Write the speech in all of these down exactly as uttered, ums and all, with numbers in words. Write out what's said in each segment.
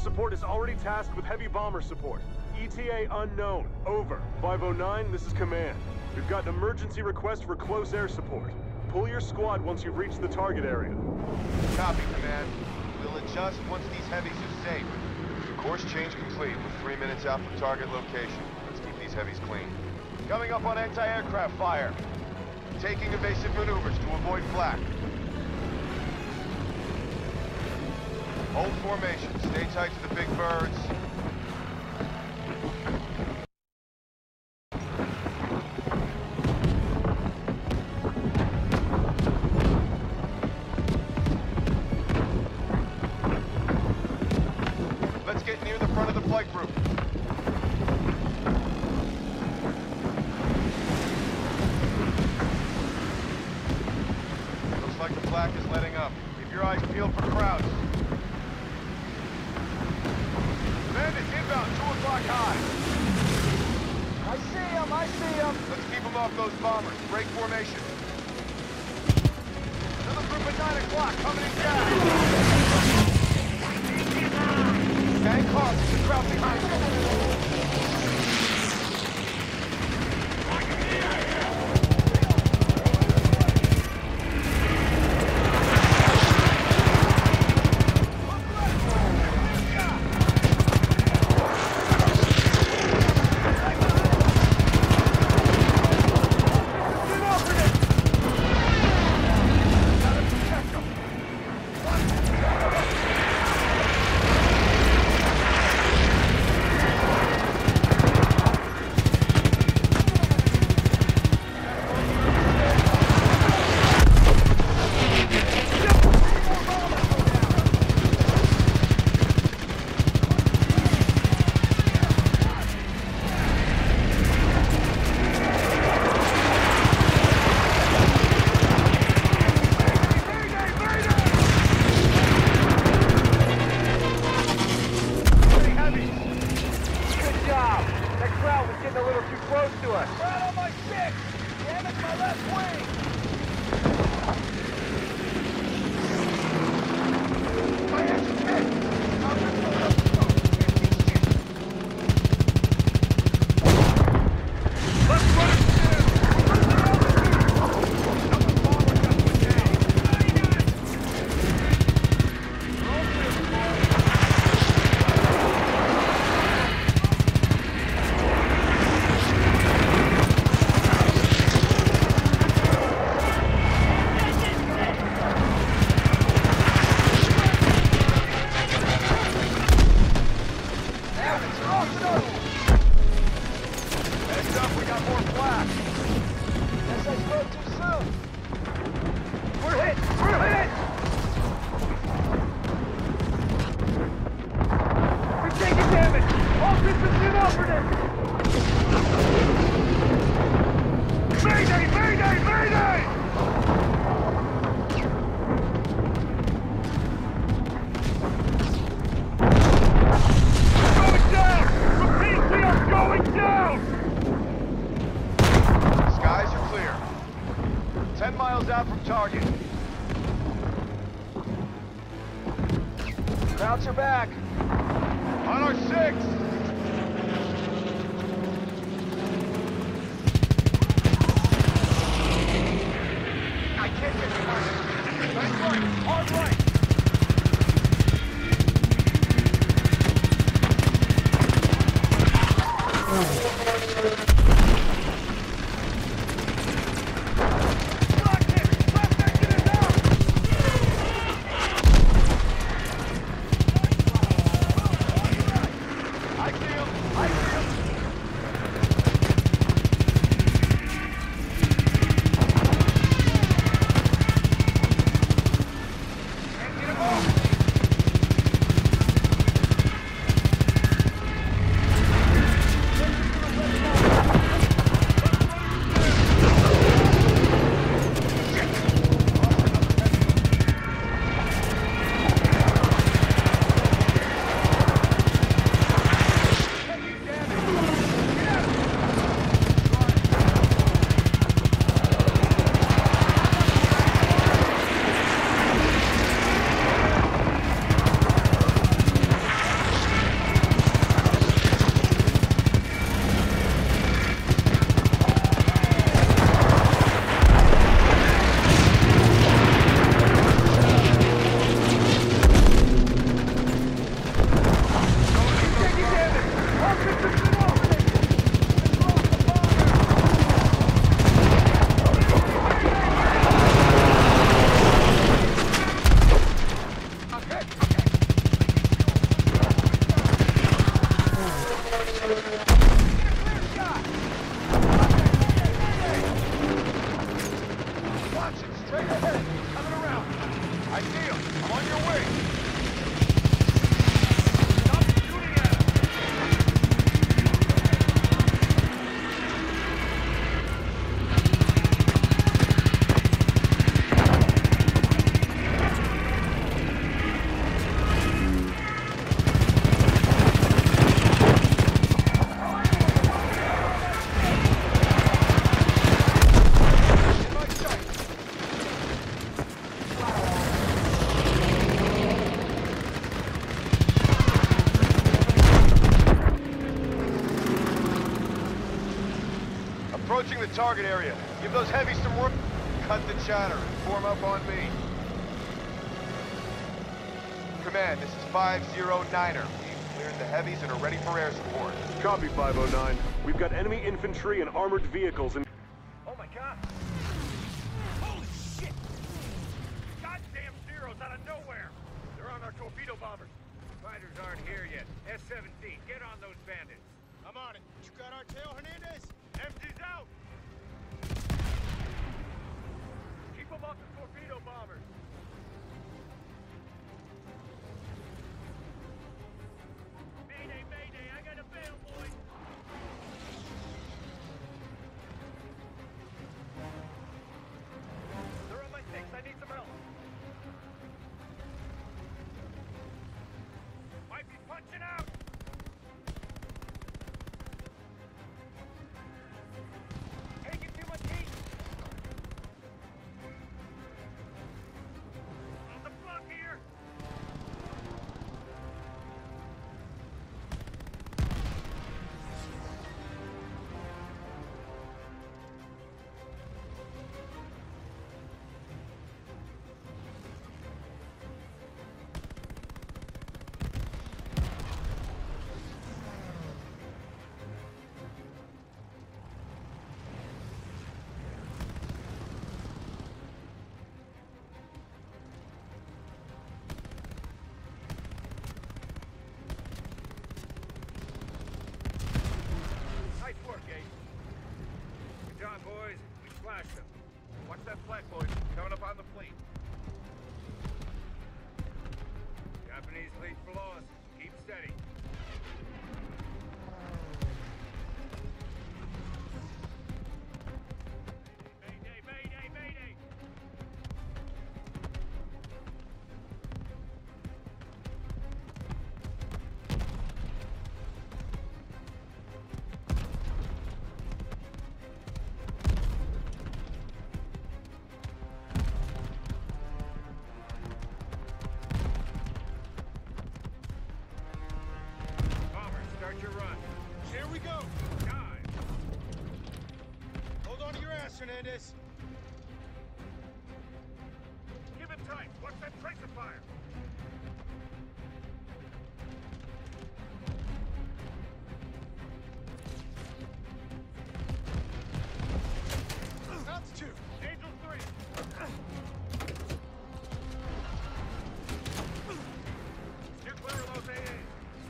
support is already tasked with heavy bomber support. E T A unknown. Over. five oh nine, this is command. We've got an emergency request for close air support. Pull your squad once you've reached the target area. Copy, command. We'll adjust once these heavies are safe. Course change complete. We're three minutes out from target location. Let's keep these heavies clean. Coming up on anti-aircraft fire. Taking evasive maneuvers to avoid flak. Hold formation. Stay tight to the big birds. Let's get near the front of the flight group. Looks like the flak is letting up. Keep your eyes peeled for crowds. Bandits inbound, two o'clock high. I see him, I see him. Let's keep them off those bombers. Break formation. Another group at nine o'clock, coming in gas. Hang close, there's a crowd behind you. Crowds are back. On our six! I can't get behind it. Nice right, hard right. approaching the target area. Give those heavies some room. Cut the chatter and form up on me. Command, this is five zero niner. We've cleared the heavies and are ready for air support. Copy, five oh nine. We've got enemy infantry and armored vehicles in... Oh my god! Holy shit! Goddamn Zeros out of nowhere! They're on our torpedo bombers. Fighters aren't here yet. S seventeen, get on those bandits. I'm on it. You got our tail, Hernandez? M G's out! Keep them off the torpedo bombers. Mayday, mayday, I got a bail, boys! They're on my six, I need some help. Might be punching out! Taking too much heat! On the block here! Nice work, Ace. Good job, boys. We splashed them. Watch that flag, boys. Coming up on the fleet. Japanese fleet below us. Keep steady. Mayday, mayday, mayday! Bomber, start your run. Here we go. Dive. Hold on to your ass, Hernandez. Give it tight. Watch that tracer fire. Altitude. Angel three. Steer clear of those A As.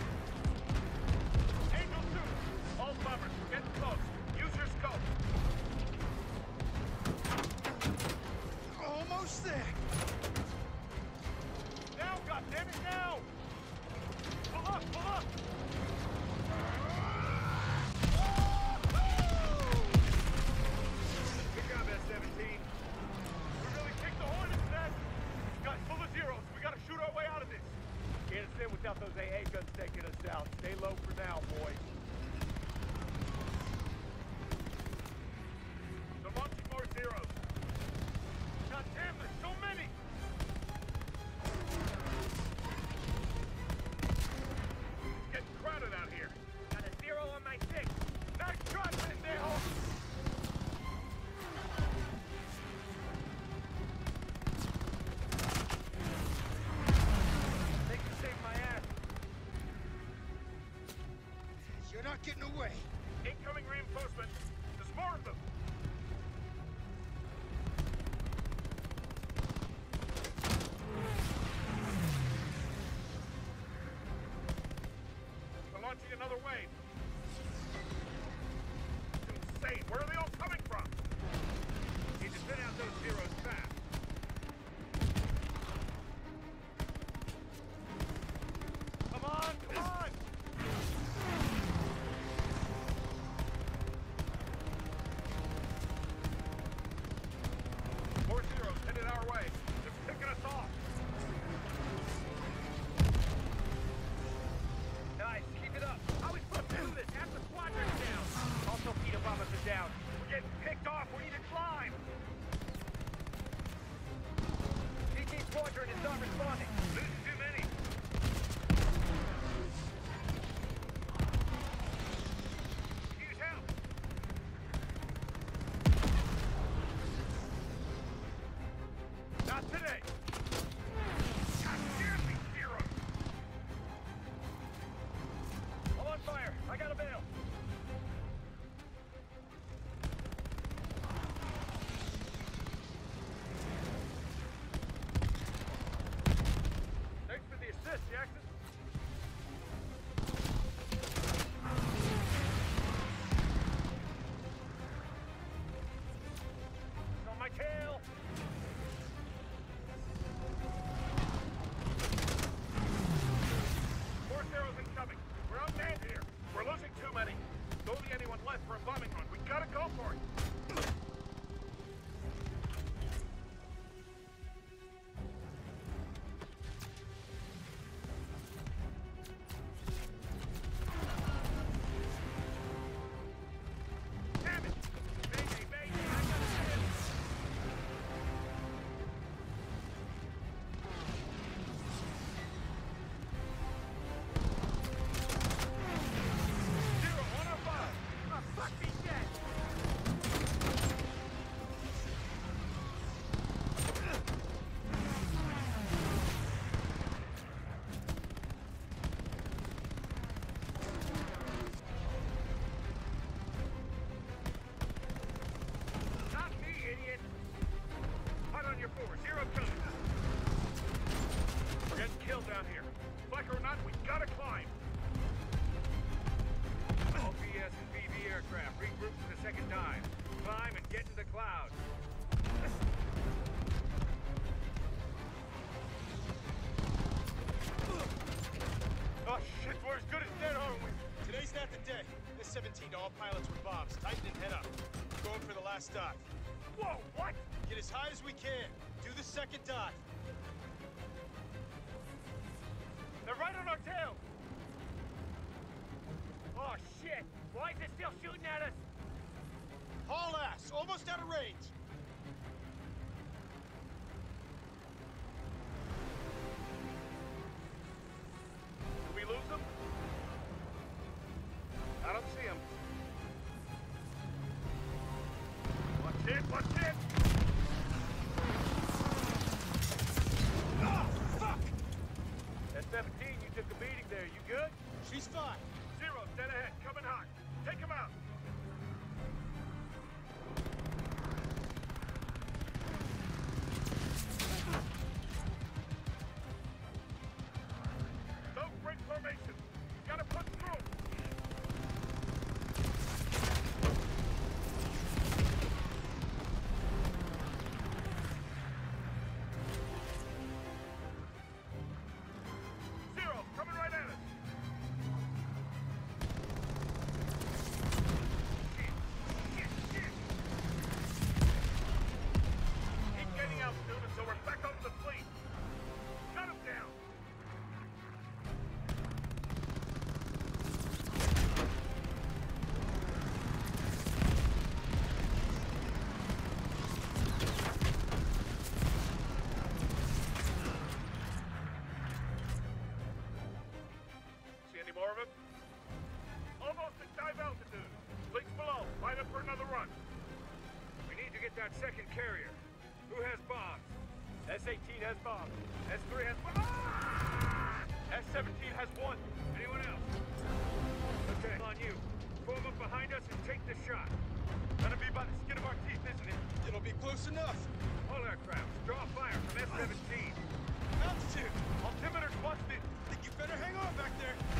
Angel two. All bombers, get close. Use your scope. Almost there. Now, goddammit, now! Pull up, pull up! Good job, S seventeen. We really kicked the Hornets, man. This guy's full of zeros. We gotta shoot our way out of this. Can't stand without those A A guns taking us out. Stay low for now, boys. They're launching more zeros. God damn, there's so many! It's getting crowded out here. Got a zero on my six. Nice shot, Pendejo! They can save my ass. You're not getting away. Incoming reinforcements. There's more of them. They're launching another wave. It's insane. Where are they all coming from? Need to thin out those zeros fast. Come on, come on! More zeros headed our way. They're picking us off. Nice, keep it up. How are we supposed to do this? Half the squadron's down. All torpedo bombers are down. We're getting picked off. We need to climb. one less for a bombing run. We gotta go for it. Damn it! Mayday, mayday, I got a hit! Zero, on our five! Oh, fuck me dead! Not me, idiot! Hot on your four, zero coming. We're getting killed down here. Like or not, we gotta climb. All B S and B V aircraft regroup for the second dive. Climb and get in the cloud. Oh shit, we're as good as dead, aren't we? Today's not the day. S seventeen to all pilots with bombs. Tighten and head up. We're going for the last dive. Whoa, what? Get as high as we can. Do the second dive. They're right on our tail! Oh shit! Why is it still shooting at us? Haul ass. Almost out of range. Did we lose them? I don't see them. Watch it, watch it! Ah, fuck! S seventeen, you took a beating there. You good? She's fine. Zero, dead ahead, coming hot. Take him out. Don't break formation. Gotta push through. Zero, coming right at us. Shit, shit, shit. Keep getting out, students, so we're back up the fleet. Shut him down. See any more of him? Almost at dive altitude. Fleet's below. Line up for another run. We need to get that second carrier. Who has bombs? S eighteen has bombs. S three has bombs. Ah! S seventeen has one. Anyone else? Okay, on you. Form up behind us and take the shot. Gonna be by the skin of our teeth, isn't it? It'll be close enough. All aircraft, draw fire from S seventeen. Altitude. Altimeter's busted. Think you better hang on back there.